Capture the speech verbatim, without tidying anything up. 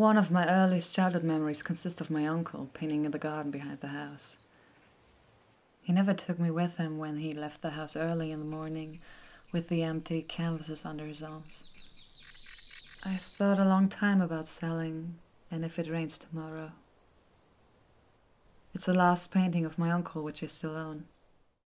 One of my earliest childhood memories consists of my uncle painting in the garden behind the house. He never took me with him when he left the house early in the morning with the empty canvases under his arms. I thought a long time about selling And If It Rains Tomorrow. It's the last painting of my uncle which I still own.